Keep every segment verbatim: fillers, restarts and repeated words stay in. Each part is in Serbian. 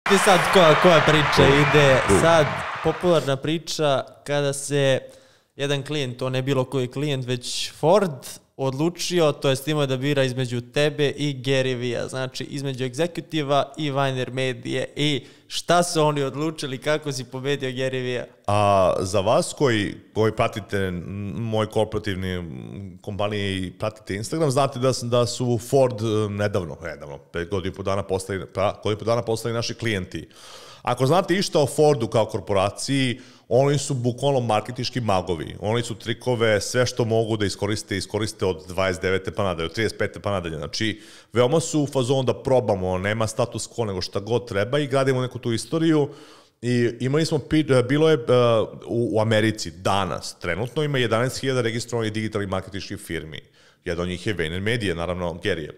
I sad koja, koja priča ide, sad popularna priča kada se jedan klijent, to ne bilo koji klijent, već Ford odlučio, to jest imao da bira između tebe i Gary Vee-a, znači između egzekutiva i Vayner Medije. I šta su oni odlučili, kako si pobedio Gary Vee-a? A za vas koji, koji pratite moj korporativni kompanije i pratite Instagram, znate da, da su Ford nedavno, nedavno, pet godina i po dana postali, pa, godina i po dana postali naši klijenti. Ako znate išta o Fordu kao korporaciji, oni su bukvalno marketinški magovi. Oni su trikove, sve što mogu da iskoriste, iskoriste od dvadeset devete pa nadalje, od trideset pete pa nadalje. Znači, veoma su u fazonu da probamo, nema status quo nego šta god treba i gradimo neku tu istoriju. I imali smo, bilo je u, u Americi danas, trenutno ima jedanaest hiljada registrovanih digitalnih marketinških firmi. Jedan od njih je Vayner Media, naravno Garyjev.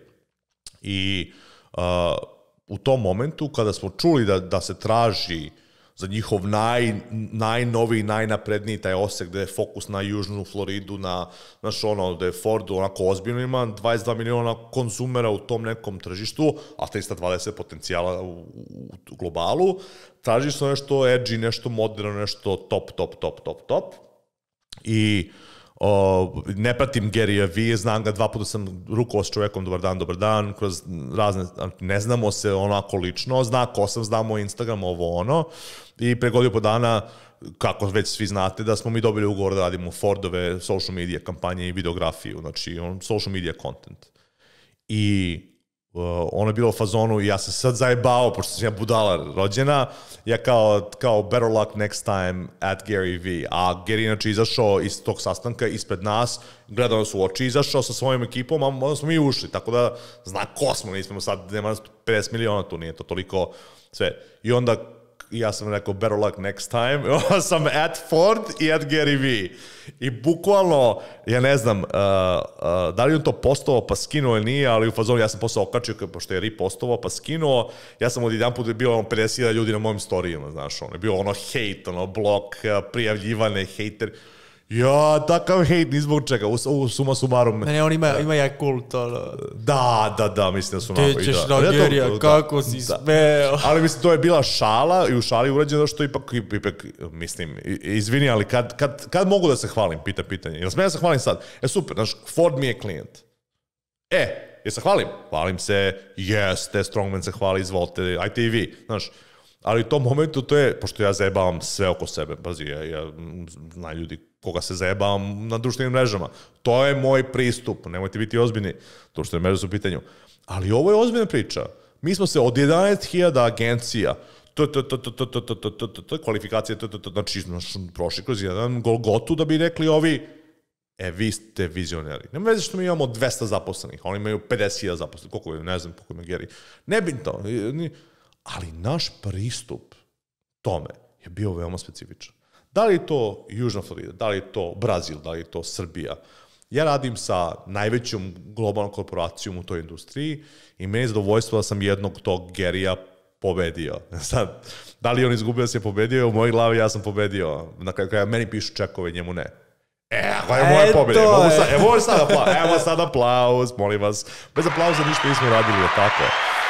I uh, u tom momentu kada smo čuli da, da se traži za njihov naj, najnoviji, najnapredniji taj osek gde je fokus na Južnu Floridu, na, znaš ono, gde je Ford onako ozbiljno ima dvadeset dva miliona konzumera u tom nekom tržištu, a trista dvadeset potencijala u, u, u globalu, traži se nešto edgy, nešto moderno, nešto top, top, top, top, top. I o, ne pratim Garyja Vee, znam ga, dva puta sam rukovao s čovekom, dobar dan, dobar dan, kroz razne, ne znamo se onako lično, zna ko sam, znamo Instagram, ovo ono, i pre godinu po dana, kako već svi znate, da smo mi dobili ugovor da radimo Fordove social media kampanje i videografiju, znači on, social media content. I uh, ono je bilo u fazonu i ja sam sad zajebao, pošto sam ja budala rođena, ja kao, kao better luck next time at Gary Vee. A Gary inače izašao iz tog sastanka ispred nas, gledao nas u oči, izašao sa svojim ekipom, a onda smo mi ušli, tako da zna ko smo, nismo sad, nema pedeset miliona tu, nije to toliko sve. I onda ja sam rekao better luck next time, onda sam at Ford i at Gary Vee. I bukvalno, ja ne znam, uh, uh, da li on to postovao pa skinuo ili nije, ali u fazonu ja sam posao okačio, pošto je repostovao pa skinuo, ja sam od jedan put bio ono pedeset hiljada ljudi na mojim storijima, znaš, ono je bilo ono hate, ono blok, prijavljivane, hejter. Ja, takav hejt, ni zbog čega, u, u suma sumarum. Ne, ne, on ima, ima ja kult, ono. Da, da, da, mislim da su onako. Ti ćeš na Garyja, kako si smeo. Ali mislim, to je bila šala i u šali urađeno što ipak, ipak mislim, izvini, ali kad, kad, kad mogu da se hvalim, pita pitanje. Jel smijem da se hvalim sad? E, super, znaš, Ford mi je klijent. E, jel se hvalim? Hvalim se, jeste, Strongman se hvali, izvolite, ajte i vi, znaš. Ali u tom momentu to je, pošto ja zajebavam sve oko sebe, pazi, ja, ja znam ljudi koga se zajebavam na društvenim mrežama. To je moj pristup, nemojte biti ozbiljni, društvene mreže su u pitanju. Ali ovo je ozbiljna priča. Mi smo se od jedanaest hiljada agencija, kvalifikacije, znači prošli kroz jedan Golgotu da bi rekli ovi, e, vi ste vizioneri. Nema veze što mi imamo dvesta zaposlenih, oni imaju pedeset hiljada zaposlenih, koliko je, ne znam, koliko ima Gary. Ne bitno, ali naš pristup tome je bio veoma specifičan. Da li je to Južna Florida, da li je to Brazil, da li je to Srbija. Ja radim sa najvećom globalnom korporacijom u toj industriji i meni je zadovoljstvo da sam jednog tog Garyja pobedio. Sad, da li on izgubio da se je pobedio, u mojoj glavi ja sam pobedio. Na kraju kraja meni pišu čekove, njemu ne. E, ako je moje pobjede. Evo sad, evo sad aplauz, evo sad aplauz, molim vas. Bez aplauza ništa nismo radili, je tako.